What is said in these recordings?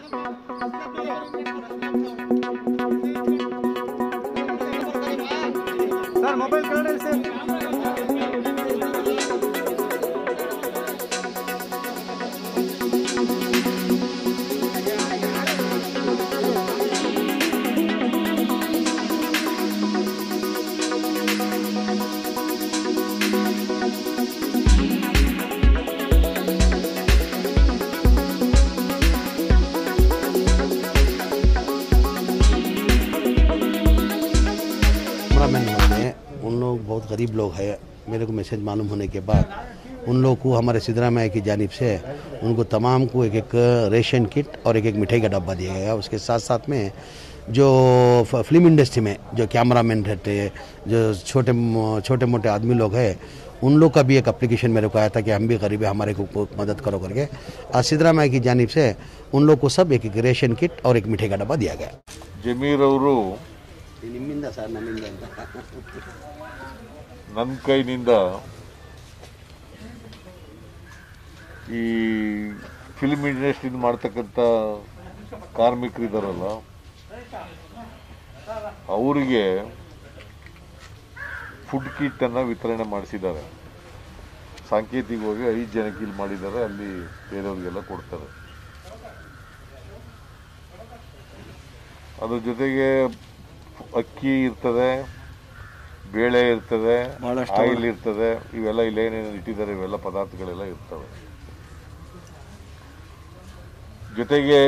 Sir mobile कर से उन लोग बहुत गरीब लोग हैं। मेरे को मैसेज मालूम होने के बाद उन लोग को हमारे सिद्धरामैया की जानिब से उनको तमाम को एक एक रेशन किट और एक एक मिठाई का डब्बा दिया गया। उसके साथ साथ में जो फिल्म इंडस्ट्री में जो कैमरामैन रहते हैं, जो छोटे मोटे आदमी लोग हैं, उन लोग का भी एक एप्लीकेशन मेरे को आया था कि हम भी गरीब है, हमारे को मदद करो करके। आज सिद्धरामैया की जानिब से उन लोग को सब एक एक रेशन किट और एक मिठाई का डब्बा दिया गया। ಜಮೀರ್ ಅವರು ನಿಮ್ಮಿಂದ ಸರ್, ನನ್ನಿಂದ ಅಂತ ನನ್ನ ಕೈನಿಂದ ಈ ಫಿಲ್ಮ್ ಇಂಡಸ್ಟ್ರಿ ಮಾಡ್ತಕ್ಕಂಥ ಕಾರ್ಮಿಕರಿದ್ದಾರಲ್ಲ ಅವರಿಗೆ ಫುಡ್ ಕಿಟ್ ಅನ್ನ ವಿತರಣೆ ಮಾಡಿಸಿದ್ದಾರೆ. ಸಾಂಕೇತಿಕವಾಗಿ 5 ಜನಕ್ಕೆ ಇಲ್ಲಿ ಮಾಡಿದ್ದಾರೆ, ಅಲ್ಲಿ ಬೇರೆಯವರಿಗೆಲ್ಲ ಕೊಡ್ತಾರೆ. ಅದ್ರ ಜೊತೆಗೆ ಅಕ್ಕಿ ಇರ್ತದೆ, ಬೇಳೆ ಇರ್ತದೆ, ಆಯಿಲ್ ಇರ್ತದೆ, ಇವೆಲ್ಲ ಇಲ್ಲೇನೇನು ಇಟ್ಟಿದ್ದಾರೆ ಇವೆಲ್ಲ ಪದಾರ್ಥಗಳೆಲ್ಲ ಇರ್ತವೆ. ಜೊತೆಗೆ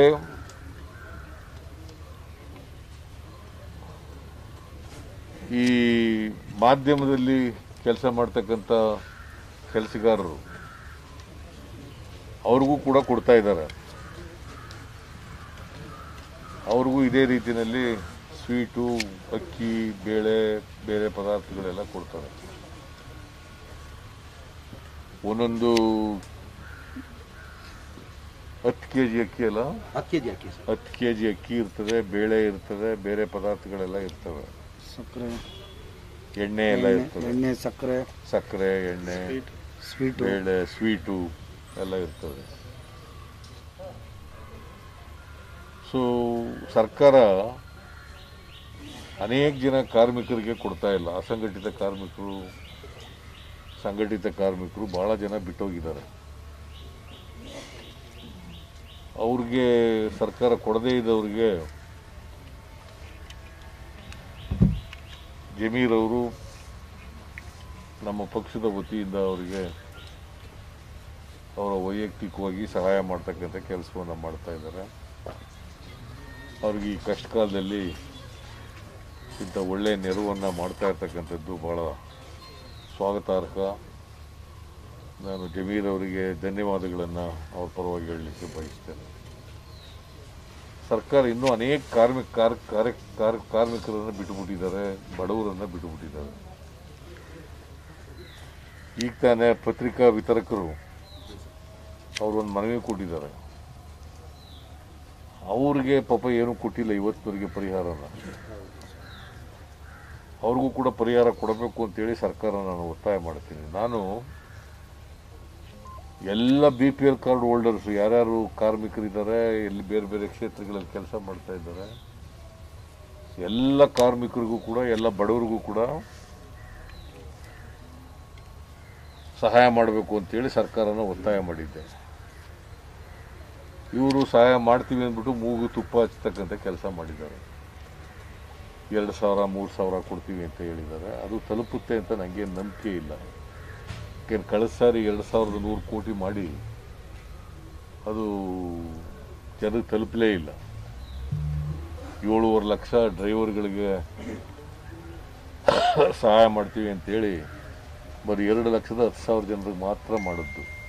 ಈ ಮಾಧ್ಯಮದಲ್ಲಿ ಕೆಲಸ ಮಾಡ್ತಕ್ಕಂಥ ಕೆಲಸಗಾರರು ಅವ್ರಿಗೂ ಕೂಡ ಕೊಡ್ತಾ ಇದ್ದಾರೆ. ಅವ್ರಿಗೂ ಇದೇ ರೀತಿಯಲ್ಲಿ ಸ್ವೀಟು, ಅಕ್ಕಿ, ಬೇಳೆ, ಬೇರೆ ಪದಾರ್ಥಗಳೆಲ್ಲ ಕೊಡ್ತಾರೆ. ಒಂದೊಂದು 10 kg ಅಕ್ಕಿ ಅಲ್ಲ, 10 kg ಅಕ್ಕಿ ಇರ್ತದೆ, ಬೇಳೆ ಇರ್ತದೆ, ಬೇರೆ ಪದಾರ್ಥಗಳೆಲ್ಲ ಇರ್ತವೆ, ಎಣ್ಣೆ ಎಲ್ಲ ಇರ್ತದೆ, ಸಕ್ಕರೆ, ಎಣ್ಣೆ, ಬೇಳೆ, ಸ್ವೀಟು ಎಲ್ಲ ಇರ್ತದೆ. ಸೊ ಸರ್ಕಾರ ಅನೇಕ ಜನ ಕಾರ್ಮಿಕರಿಗೆ ಕೊಡ್ತಾ ಇಲ್ಲ. ಅಸಂಘಟಿತ ಕಾರ್ಮಿಕರು, ಸಂಘಟಿತ ಕಾರ್ಮಿಕರು ಬಹಳ ಜನ ಬಿಟ್ಟೋಗಿದ್ದಾರೆ. ಅವ್ರಿಗೆ ಸರ್ಕಾರ ಕೊಡದೇ ಇದ್ದವ್ರಿಗೆ ಜಮೀರ್ ಅವರು ನಮ್ಮ ಪಕ್ಷದ ವತಿಯಿಂದ ಅವರಿಗೆ ಅವರ ವೈಯಕ್ತಿಕವಾಗಿ ಸಹಾಯ ಮಾಡ್ತಕ್ಕಂಥ ಕೆಲಸವನ್ನು ಮಾಡ್ತಾ ಇದ್ದಾರೆ. ಅವ್ರಿಗೆ ಈ ಕಷ್ಟ ಕಾಲದಲ್ಲಿ ಇಂಥ ಒಳ್ಳೆಯ ನೆರವನ್ನು ಮಾಡ್ತಾ ಇರ್ತಕ್ಕಂಥದ್ದು ಭಾಳ ಸ್ವಾಗತಾರ್ಹ. ನಾನು ಜಮೀರ್ ಅವರಿಗೆ ಧನ್ಯವಾದಗಳನ್ನು ಅವ್ರ ಪರವಾಗಿ ಹೇಳಲಿಕ್ಕೆ ಬಯಸ್ತೇನೆ. ಸರ್ಕಾರ ಇನ್ನೂ ಅನೇಕ ಕಾರ್ಮಿಕರನ್ನು ಬಿಟ್ಟುಬಿಟ್ಟಿದ್ದಾರೆ, ಬಡವರನ್ನು ಬಿಟ್ಟುಬಿಟ್ಟಿದ್ದಾರೆ. ಈಗ ತಾನೇ ಪತ್ರಿಕಾ ವಿತರಕರು ಅವರೊಂದು ಮನವಿ ಕೊಟ್ಟಿದ್ದಾರೆ. ಅವ್ರಿಗೆ ಪಾಪ ಏನೂ ಕೊಟ್ಟಿಲ್ಲ ಇವತ್ತಿನವರೆಗೆ ಪರಿಹಾರನ. ಅವ್ರಿಗೂ ಕೂಡ ಪರಿಹಾರ ಕೊಡಬೇಕು ಅಂತೇಳಿ ಸರ್ಕಾರ ನಾನು ಒತ್ತಾಯ ಮಾಡ್ತೀನಿ. ನಾನು ಎಲ್ಲ BPL ಕಾರ್ಡ್ ಹೋಲ್ಡರ್ಸು ಯಾರ್ಯಾರು ಕಾರ್ಮಿಕರಿದ್ದಾರೆ, ಎಲ್ಲಿ ಬೇರೆ ಬೇರೆ ಕ್ಷೇತ್ರಗಳಲ್ಲಿ ಕೆಲಸ ಮಾಡ್ತಾ ಇದ್ದಾರೆ, ಎಲ್ಲ ಕಾರ್ಮಿಕರಿಗೂ ಕೂಡ, ಎಲ್ಲ ಬಡವರಿಗೂ ಕೂಡ ಸಹಾಯ ಮಾಡಬೇಕು ಅಂತೇಳಿ ಸರ್ಕಾರನ ಒತ್ತಾಯ ಮಾಡಿದ್ದೆ. ಇವರು ಸಹಾಯ ಮಾಡ್ತೀವಿ ಅಂದ್ಬಿಟ್ಟು ಮೂಗು ತುಪ್ಪ ಹಚ್ಚತಕ್ಕಂಥ ಕೆಲಸ ಮಾಡಿದ್ದಾರೆ. 2,000 3,000 ಕೊಡ್ತೀವಿ ಅಂತ ಹೇಳಿದ್ದಾರೆ. ಅದು ತಲುಪುತ್ತೆ ಅಂತ ನನಗೇನು ನಂಬಿಕೆ ಇಲ್ಲ. ಯಾಕೆಂದ್ರೆ ಕಳೆದ ಸಾರಿ 2,100 ಕೋಟಿ ಮಾಡಿ ಅದು ಜನಕ್ಕೆ ತಲುಪಲೇ ಇಲ್ಲ. 7.5 ಲಕ್ಷ ಡ್ರೈವರ್ಗಳಿಗೆ ಸಹಾಯ ಮಾಡ್ತೀವಿ ಅಂತೇಳಿ ಬರೀ 2,10,000 ಜನರಿಗೆ ಮಾತ್ರ ಮಾಡಿದ್ದು.